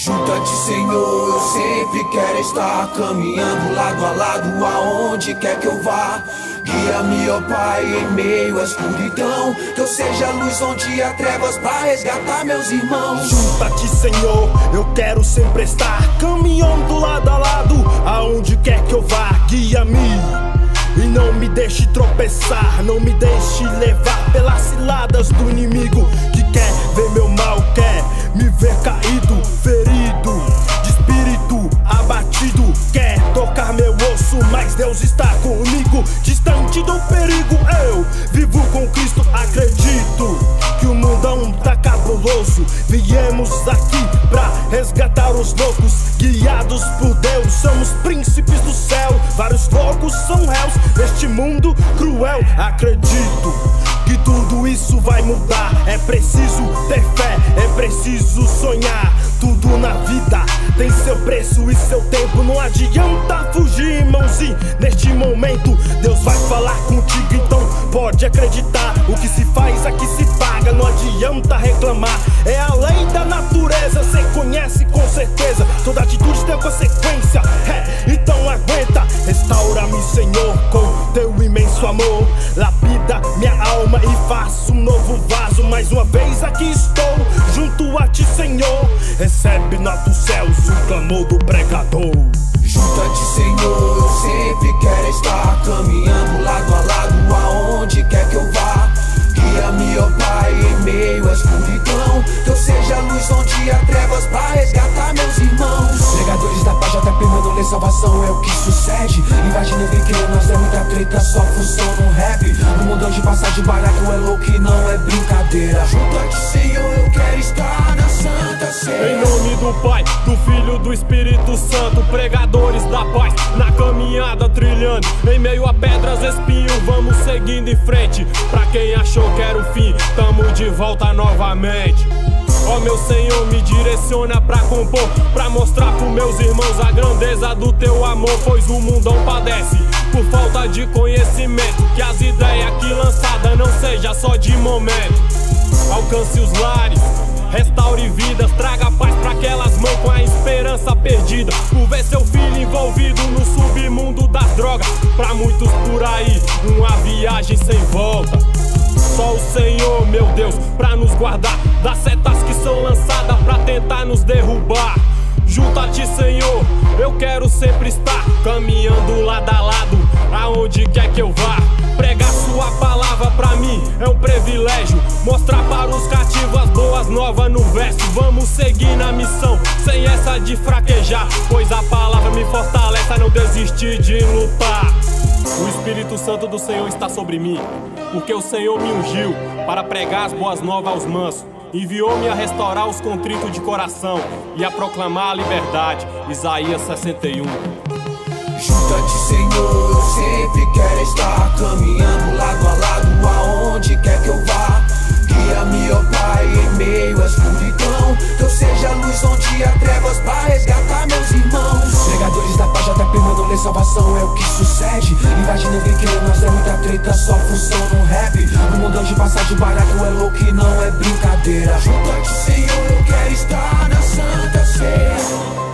Junta-te, Senhor, eu sempre quero estar caminhando lado a lado, aonde quer que eu vá. Guia-me, ó Pai, em meio à escuridão, que eu seja a luz onde há trevas pra resgatar meus irmãos. Junta-te, Senhor, eu quero sempre estar caminhando lado a lado, aonde quer que eu vá. Guia-me e não me deixe tropeçar, não me deixe levar pelas ciladas do inimigo que quer ver meu mal, quer me ver caído, ferido, de espírito abatido, quer tocar meu osso, mas Deus está comigo, distante do perigo. Eu vivo com Cristo, acredito que o mundão tá cabuloso. Viemos aqui pra resgatar os loucos, guiados por Deus, somos príncipes do céu. Vários loucos são réus neste mundo cruel. Acredito que tudo isso vai mudar. É preciso ter fé, é preciso sonhar. Tudo na vida tem seu preço e seu tempo. Não adianta fugir, irmãozinho. Neste momento Deus vai falar contigo, então pode acreditar. O que se faz aqui se paga, não adianta reclamar. É a lei da natureza, cê conhece com certeza. Toda atitude tem consequência, então aguenta. Restaura-me, Senhor, com teu imenso amor. Lapida minha alma e faço um novo vaso. Mais uma vez aqui estou, junto a ti, Senhor. Recebe nossos céus o clamor do pregador. Junta-te, Senhor, eu sempre quero estar caminhando lado a lado, aonde quer que eu vá. Guia-me, ó Pai, em meio à escuridão, que eu seja a luz onde há trevas pra resgatar meus irmãos. Pregadores da paz, até não lê salvação, é o que sucede. Imagina ver que nós é muita treta, só função no rap. No mundão de passagem barato é louco e não é brincadeira. Junta-te, Senhor, eu quero estar na Santa Ceia. Em nome do Pai, do Filho, do Espírito Santo, pregadores da paz, na caminhada trilhando, em meio a pedras, espinho, vamos seguindo em frente. Pra quem achou que era o fim, tamo de volta novamente. Ó meu Senhor, me direciona pra compor, pra mostrar pros meus irmãos a grandeza do teu amor. Pois o mundão padece por falta de conhecimento, que as ideias aqui lançadas não seja só de momento. Alcance os lares, restaure vidas, traga paz pra aquelas mãos com a esperança perdida, por ver seu filho envolvido no submundo das drogas. Pra muitos por aí, uma viagem sem volta. Só o Senhor, meu Deus, pra nos guardar das setas que são lançadas pra tentar nos derrubar. Junta-te, Senhor, eu quero sempre estar caminhando lado a lado, aonde quer que eu vá. Pregar sua palavra pra mim é um privilégio, mostrar para os cativos as boas novas no verso. Vamos seguir na missão, sem essa de fraquejar, pois a palavra me fortalece a não desistir de lutar. O Espírito Santo do Senhor está sobre mim, porque o Senhor me ungiu para pregar as boas novas aos mansos. Enviou-me a restaurar os contritos de coração e a proclamar a liberdade. Isaías 61. Junta-te, Senhor, eu sempre quero estar caminhando lado a lado, aonde quer que eu vá. Guia-me, ó Pai, em meio à escuridão, que eu seja a luz onde há trevas pra resgatar meus irmãos. Pregadores da paz, até não lê salvação, é o que sucede. Imagina ver que nós é muita treta, só função no rap. No mundão de passagem barato é louco e não é brincadeira. Junta-te, Senhor, eu quero estar na Santa Ceia.